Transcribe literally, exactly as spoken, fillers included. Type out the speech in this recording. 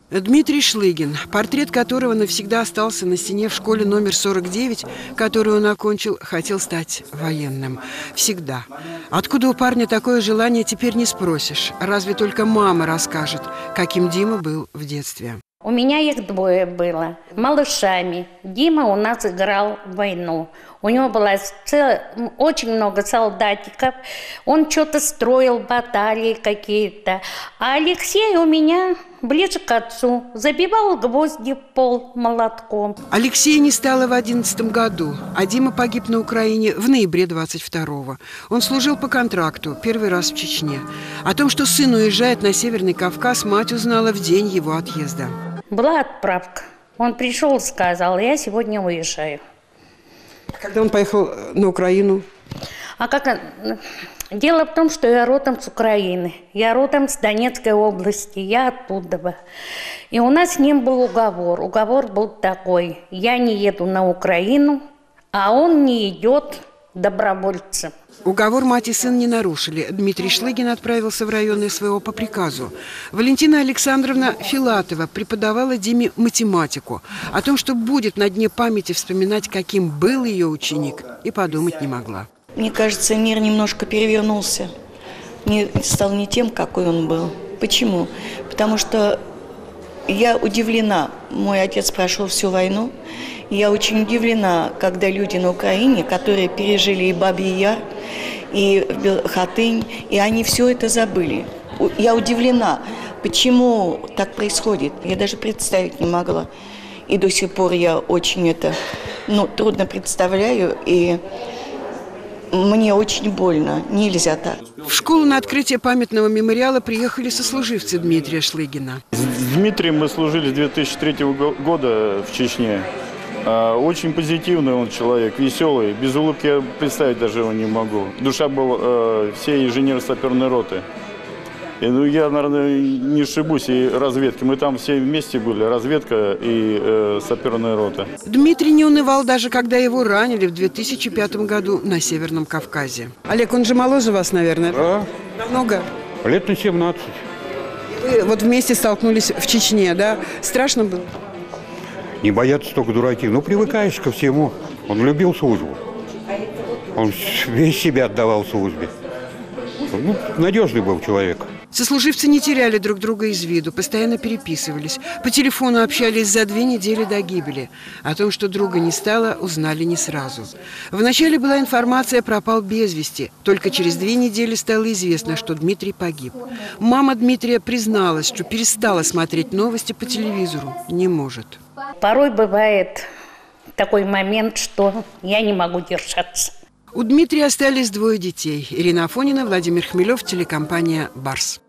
Дмитрий Шлыгин, портрет которого навсегда остался на стене в школе номер сорок девять, которую он окончил, хотел стать военным. Всегда. Откуда у парня такое желание, теперь не спросишь. Разве только мама расскажет, каким Дима был в детстве. У меня их двое было, малышами. Дима у нас играл в войну. У него было цел... очень много солдатиков. Он что-то строил, баталии какие-то. А Алексей у меня ближе к отцу. Забивал гвозди в пол молотком. Алексея не стало в одиннадцатом году, а Дима погиб на Украине в ноябре двадцать второго. Он служил по контракту, первый раз в Чечне. О том, что сын уезжает на Северный Кавказ, мать узнала в день его отъезда. Была отправка. Он пришел и сказал: я сегодня уезжаю. Когда он поехал на Украину? А как? Дело в том, что я родом с Украины. Я родом с Донецкой области. Я оттуда. И у нас с ним был уговор. Уговор был такой: я не еду на Украину, а он не идет добровольцем. Уговор мать и сын не нарушили. Дмитрий Шлыгин отправился в районное СВО по приказу. Валентина Александровна Филатова преподавала Диме математику. О том, что будет на дне памяти вспоминать, каким был ее ученик, и подумать не могла. Мне кажется, мир немножко перевернулся. Не, стал не тем, какой он был. Почему? Потому что я удивлена. Мой отец прошел всю войну. И я очень удивлена, когда люди на Украине, которые пережили и Бабий Яр, и Хатынь, и они все это забыли. Я удивлена, почему так происходит. Я даже представить не могла. И до сих пор я очень это, ну, трудно представляю, и мне очень больно. Нельзя так. В школу на открытие памятного мемориала приехали сослуживцы Дмитрия Шлыгина. С Дмитрием мы служили с две тысячи третьего года в Чечне. Очень позитивный он человек, веселый. Без улыбки я представить даже его не могу. Душа была э, всей инженерно-саперной роты. И, ну, я, наверное, не ошибусь, и разведки. Мы там все вместе были, разведка и э, саперная рота. Дмитрий не унывал даже, когда его ранили в две тысячи пятом году на Северном Кавказе. Олег, он же моложе вас, наверное? Да. Намного? Лет на семнадцать. Вы вот вместе столкнулись в Чечне, да? Страшно было? Не боятся только дураки. Ну, привыкаешь ко всему. Он любил службу. Он весь себя отдавал службе. Ну, надежный был человек. Сослуживцы не теряли друг друга из виду, постоянно переписывались. По телефону общались за две недели до гибели. О том, что друга не стало, узнали не сразу. Вначале была информация «пропал без вести». Только через две недели стало известно, что Дмитрий погиб. Мама Дмитрия призналась, что перестала смотреть новости по телевизору. Не может. Порой бывает такой момент, что я не могу держаться. У Дмитрия остались двое детей. Ирина Афонина, Владимир Хмелев, телекомпания «Барс».